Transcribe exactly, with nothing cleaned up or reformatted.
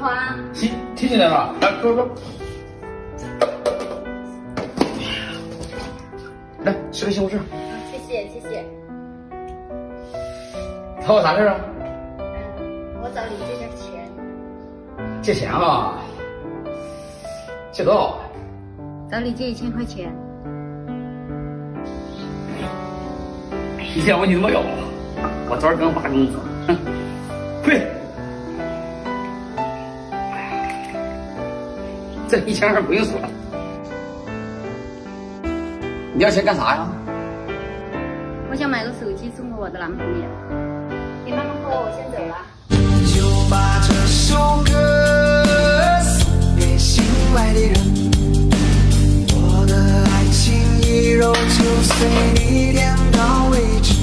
啊？ 提提进来了，来，走走。来，吃个西红柿。 谢谢谢谢。 找我啥事啊？ 嗯，我找你借点钱。 借钱啊？借多少？ 找你借一千块钱。 一千问题都没有，我昨儿刚发工资。哼，退。这一千二不用说了。你要钱干啥呀？ 我想买个手机送给我的男朋友。你慢慢喝，我先走了。 就把这首歌送给心爱的人，我的爱情一揉就随你点到为止。